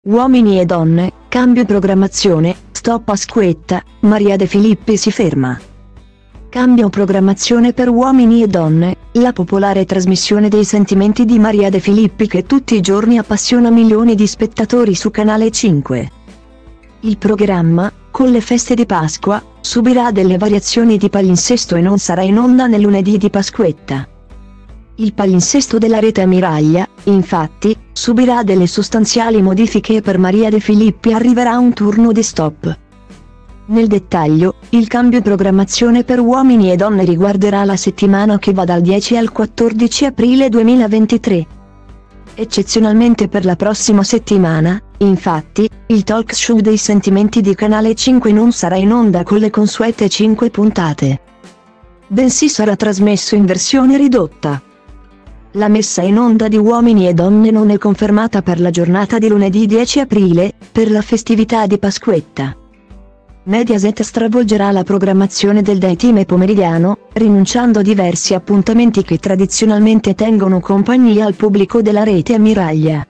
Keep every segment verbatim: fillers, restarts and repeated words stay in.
Uomini e donne, cambio programmazione, stop Pasquetta, Maria De Filippi si ferma. Cambio programmazione per Uomini e donne, la popolare trasmissione dei sentimenti di Maria De Filippi che tutti i giorni appassiona milioni di spettatori su Canale cinque. Il programma, con le feste di Pasqua, subirà delle variazioni di palinsesto e non sarà in onda nel lunedì di Pasquetta. Il palinsesto della rete ammiraglia, infatti, subirà delle sostanziali modifiche e per Maria De Filippi arriverà un turno di stop. Nel dettaglio, il cambio programmazione per Uomini e donne riguarderà la settimana che va dal dieci al quattordici aprile duemilaventitré. Eccezionalmente per la prossima settimana, infatti, il talk show dei sentimenti di Canale cinque non sarà in onda con le consuete cinque puntate, bensì sarà trasmesso in versione ridotta. La messa in onda di Uomini e donne non è confermata per la giornata di lunedì dieci aprile, per la festività di Pasquetta. Mediaset stravolgerà la programmazione del daytime pomeridiano, rinunciando a diversi appuntamenti che tradizionalmente tengono compagnia al pubblico della rete ammiraglia.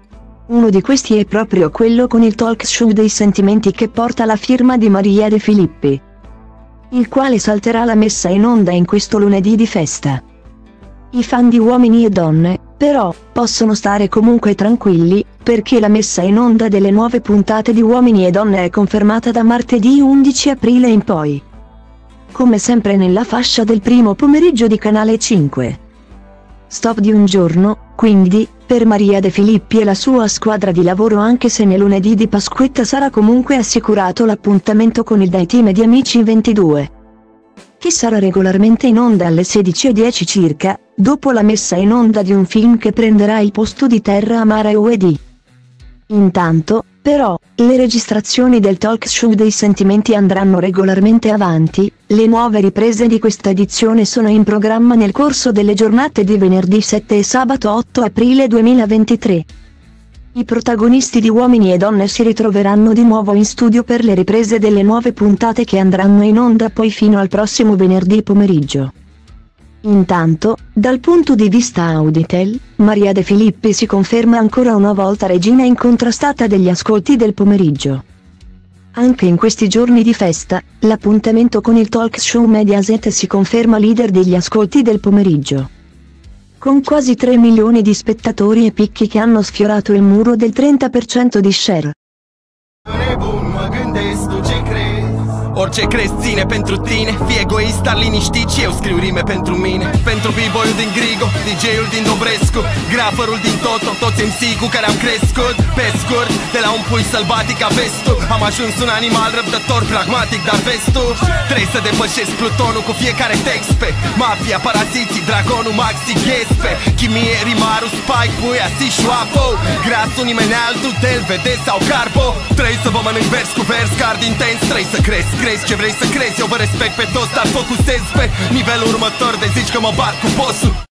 Uno di questi è proprio quello con il talk show dei sentimenti che porta la firma di Maria De Filippi, il quale salterà la messa in onda in questo lunedì di festa. I fan di Uomini e donne, però, possono stare comunque tranquilli, perché la messa in onda delle nuove puntate di Uomini e donne è confermata da martedì undici aprile in poi, come sempre nella fascia del primo pomeriggio di Canale cinque. Stop di un giorno, quindi, per Maria De Filippi e la sua squadra di lavoro, anche se nel lunedì di Pasquetta sarà comunque assicurato l'appuntamento con il daytime di Amici ventidue, che sarà regolarmente in onda alle sedici e dieci circa, dopo la messa in onda di un film che prenderà il posto di Terra Amara e U E D. Intanto, però, le registrazioni del talk show dei sentimenti andranno regolarmente avanti, le nuove riprese di questa edizione sono in programma nel corso delle giornate di venerdì sette e sabato otto aprile duemilaventitré. I protagonisti di Uomini e donne si ritroveranno di nuovo in studio per le riprese delle nuove puntate che andranno in onda poi fino al prossimo venerdì pomeriggio. Intanto, dal punto di vista Auditel, Maria De Filippi si conferma ancora una volta regina incontrastata degli ascolti del pomeriggio. Anche in questi giorni di festa, l'appuntamento con il talk show Mediaset si conferma leader degli ascolti del pomeriggio, con quasi tre milioni di spettatori e picchi che hanno sfiorato il muro del trenta per cento di share. Orice crezi ține pentru tine, fii egoist, dar liniștit și eu scriu rime pentru mine. Pentru b-boyul din Grigo, D J-ul din Dobrescu, graferul din Toto, toți M C cu care am crescut. Pe scurt, de la un pui sălbatic ca vestul, am ajuns un animal răbdător, pragmatic, dar vestul trebuie să depășesc plutonul cu fiecare text pe mafia, paraziții, dragonul, maxi, ghespe chimie, rimarul, spike, puia, si, șoapo grasul, nimeni altul, del, vede sau carbo. Trebuie să vă mănânc vers cu vers, card intens, trebuie să cresc. Crezi ce vrei să crezi, eu vă respect pe toți, dar focusez pe nivelul următor de zici că mă bat cu bossul.